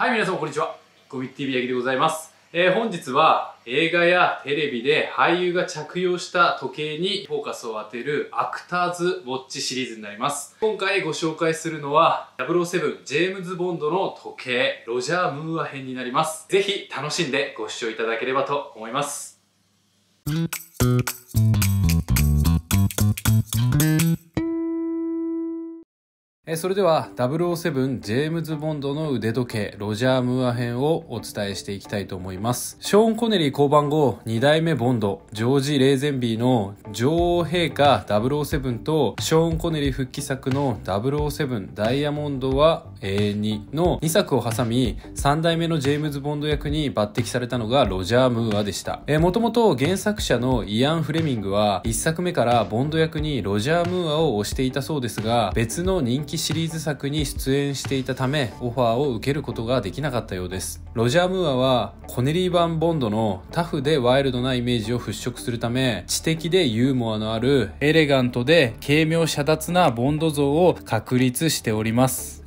はい、皆様こんにちは。コミック TV 八木でございます。本日は映画やテレビで俳優が着用した時計にフォーカスを当てるアクターズウォッチシリーズになります。今回ご紹介するのは007ジェームズ・ボンドの時計ロジャー・ムーア編になります。ぜひ楽しんでご視聴いただければと思います。それでは007ジェームズ・ボンドの腕時計ロジャー・ムーア編をお伝えしていきたいと思います。ショーン・コネリー降板後2代目ボンドジョージ・レーゼンビーの女王陛下007とショーン・コネリー復帰作の007ダイヤモンドは永遠にの2作を挟み3代目のジェームズ・ボンド役に抜擢されたのがロジャー・ムーアでした。もともと原作者のイアン・フレミングは1作目からボンド役にロジャー・ムーアを推していたそうですが、別の人気シリーズ作に出演していたためオファーを受けることができなかったようです。ロジャー・ムーアはコネリー版ボンドのタフでワイルドなイメージを払拭するため、知的でユーモアのあるエレガントで軽妙洒脱なボンド像を確立しております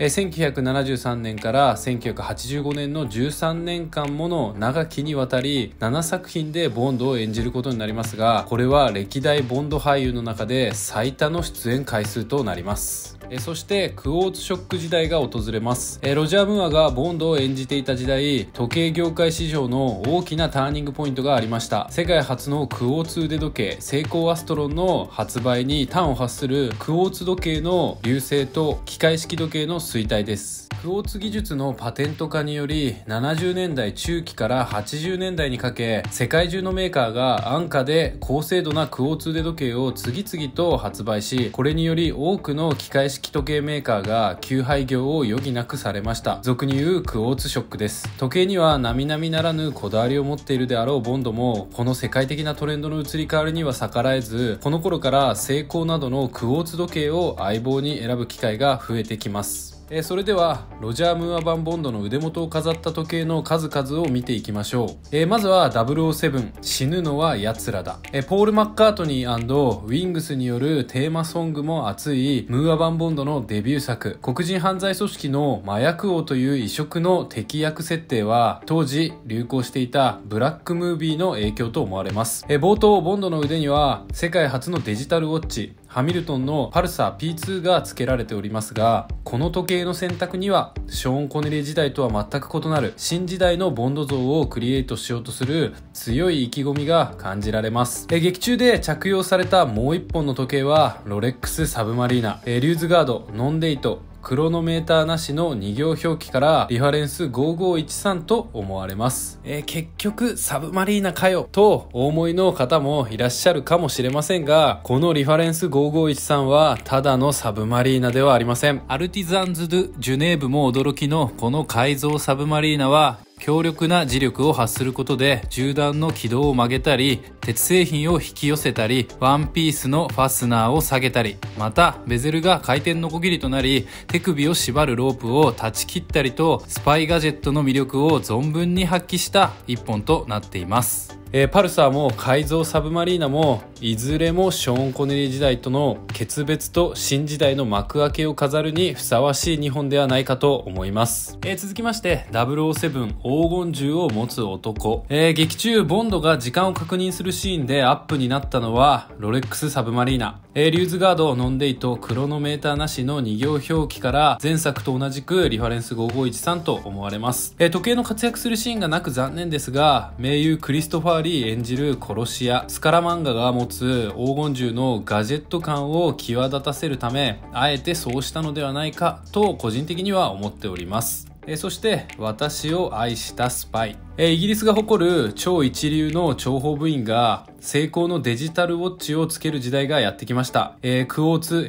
。1973年から1985年の13年間もの長きにわたり7作品でボンドを演じることになりますが、これは歴代ボンド俳優の中で最多の出演回数となります。そしてクォーツショック時代が訪れます。ロジャー・ムーアがボンドを演じていた時代、時計業界市場の大きなターニングポイントがありました。世界初のクォーツ腕時計セイコーアストロンの発売に端を発するクォーツ時計の隆盛と機械式時計の衰退です。クォーツ技術のパテント化により70年代中期から80年代にかけ世界中のメーカーが安価で高精度なクォーツ腕時計を次々と発売し、これにより多くの機械式時計メーカーが休廃業を余儀なくされました。俗に言うクォーツショックです。時計には並々ならぬこだわりを持っているであろうボンドも、この世界的なトレンドの移り変わりには逆らえず、この頃からセイコーなどのクォーツ時計を相棒に選ぶ機会が増えてきます。それではロジャー・ムーア版ボンドの腕元を飾った時計の数々を見ていきましょう。まずは007死ぬのは奴らだ。ポール・マッカートニー&ウィングスによるテーマソングも熱いムーア版ボンドのデビュー作。黒人犯罪組織の麻薬王という異色の敵役設定は当時流行していたブラックムービーの影響と思われます。冒頭ボンドの腕には世界初のデジタルウォッチハミルトンのパルサー P2 が付けられておりますが、この時計の選択にはショーン・コネリー時代とは全く異なる新時代のボンド像をクリエイトしようとする強い意気込みが感じられます。劇中で着用されたもう一本の時計はロレックス・サブマリーナ、リューズガード、ノンデイト、クロノメーターなしの2行表記からリファレンス5513と思われます。結局サブマリーナかよとお思いの方もいらっしゃるかもしれませんが、このリファレンス5513はただのサブマリーナではありません。アルティザンズ・ドゥ・ジュネーブも驚きのこの改造サブマリーナは強力な磁力を発することで銃弾の軌道を曲げたり、鉄製品を引き寄せたり、ワンピースのファスナーを下げたり、またベゼルが回転のこぎりとなり手首を縛るロープを断ち切ったりと、スパイガジェットの魅力を存分に発揮した一本となっています。パルサーも改造サブマリーナもいずれもショーン・コネリー時代との決別と新時代の幕開けを飾るにふさわしい2本ではないかと思います。続きまして007黄金銃を持つ男。劇中ボンドが時間を確認するシーンでアップになったのはロレックスサブマリーナ、リューズガード、ノンデイト、クロノメーターなしの2行表記から前作と同じくリファレンス5513と思われます。時計の活躍するシーンがなく残念ですが、名優クリストファー・リー演じる殺し屋スカラマンガが持つ黄金銃のガジェット感を際立たせるためあえてそうしたのではないかと個人的には思っております。そして私を愛したスパイ。イギリスが誇る超一流の諜報部員がセイコーのデジタルウォッチをつける時代がやってきました。クォーツ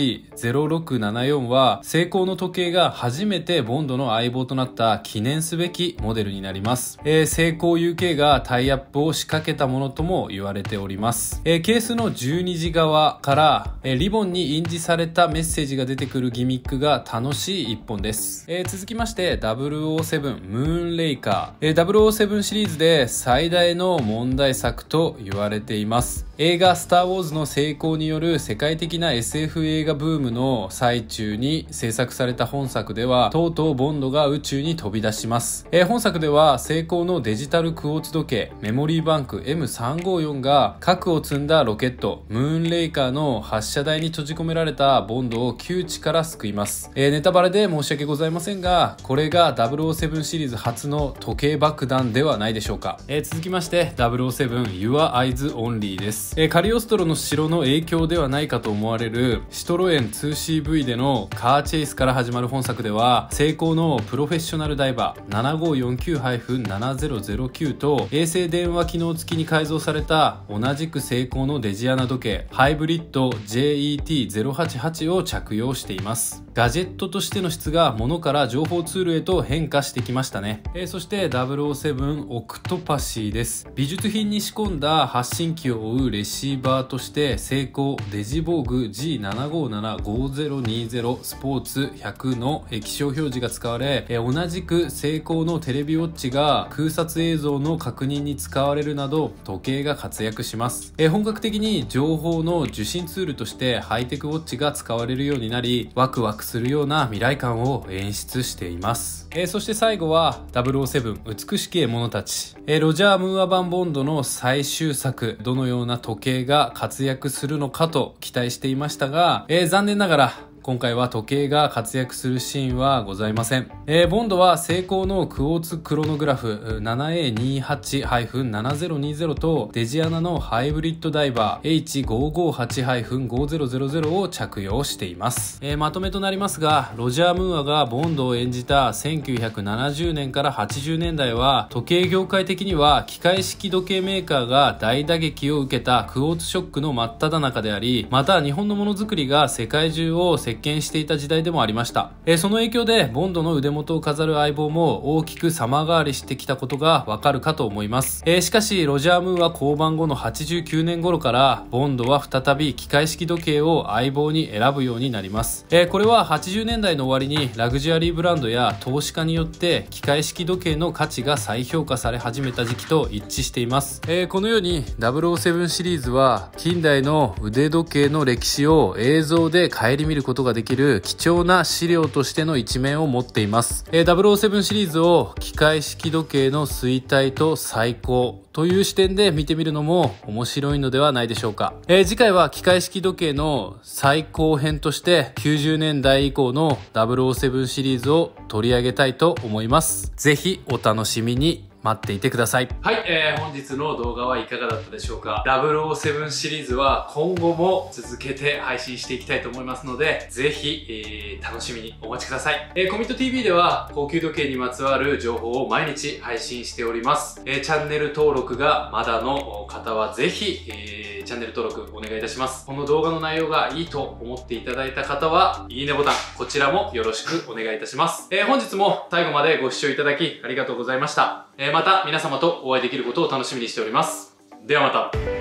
LC0674 はセイコーの時計が初めてボンドの相棒となった記念すべきモデルになります。セイコー UK がタイアップを仕掛けたものとも言われております。ケースの12時側からリボンに印字されたメッセージが出てくるギミックが楽しい一本です。続きまして007ムーンレイカー。 007シリーズで最大の問題作と言われています。映画スターウォーズの成功による世界的な SF 映画ブームの最中に制作された本作では、とうとうボンドが宇宙に飛び出します。本作では成功のデジタルクォーツ時計メモリーバンク M354 が核を積んだロケットムーンレイカーの発射台に閉じ込められたボンドを窮地から救います。ネタバレで申し訳ございませんが、これが007シリーズ初の時計爆弾ではないでしょうか。続きまして007 Your Eyes Only です。カリオストロの城の影響ではないかと思われるシトロエン 2CV でのカーチェイスから始まる本作では、成功のプロフェッショナルダイバー 7549-7009 と衛星電話機能付きに改造された同じく成功のデジアナ時計ハイブリッド JET088 を着用しています。ガジェットとしての質が物から情報ツールへと変化してきましたね。そして007オクトパシーです。美術品に仕込んだ発信機を追うレシーバーとしてセイコーデジボーグ G7575020 スポーツ100の液晶表示が使われ、同じくセイコーのテレビウォッチが空撮映像の確認に使われるなど時計が活躍します。本格的に情報の受信ツールとしてハイテクウォッチが使われるようになり、ワクワクするような未来感を演出しています。そして最後は007美しき獲物たち。ロジャー・ムーア版ボンドの最終作、どのような時計が活躍するのかと期待していましたが、残念ながら今回は時計が活躍するシーンはございません。ボンドはセイコーのクォーツクロノグラフ 7A28-7020 とデジアナのハイブリッドダイバー H558-5000 を着用しています。まとめとなりますが、ロジャー・ムーアがボンドを演じた1970年から80年代は時計業界的には機械式時計メーカーが大打撃を受けたクォーツショックの真っ只中であり、また日本のものづくりが世界中を席巻していた時代でもありました。その影響でボンドの腕元を飾る相棒も大きく様変わりしてきたことがわかるかと思います。しかしロジャー・ムーア降板後の89年頃からボンドは再び機械式時計を相棒に選ぶようになります。これは80年代の終わりにラグジュアリーブランドや投資家によって機械式時計の価値が再評価され始めた時期と一致しています。このように007シリーズは近代の腕時計の歴史を映像で顧みることができる貴重な資料としての一面を持っています。007シリーズを機械式時計の衰退と再興という視点で見てみるのも面白いのではないでしょうか。次回は機械式時計の最高編として90年代以降の007シリーズを取り上げたいと思います。ぜひお楽しみに待っていてください。はい、本日の動画はいかがだったでしょうか。007シリーズは今後も続けて配信していきたいと思いますので、ぜひ、楽しみにお待ちください。コミット TV では高級時計にまつわる情報を毎日配信しております。チャンネル登録がまだの方はぜひ、チャンネル登録お願いいたします。この動画の内容がいいと思っていただいた方は、いいねボタン、こちらもよろしくお願いいたします。本日も最後までご視聴いただきありがとうございました。また皆様とお会いできることを楽しみにしております。ではまた。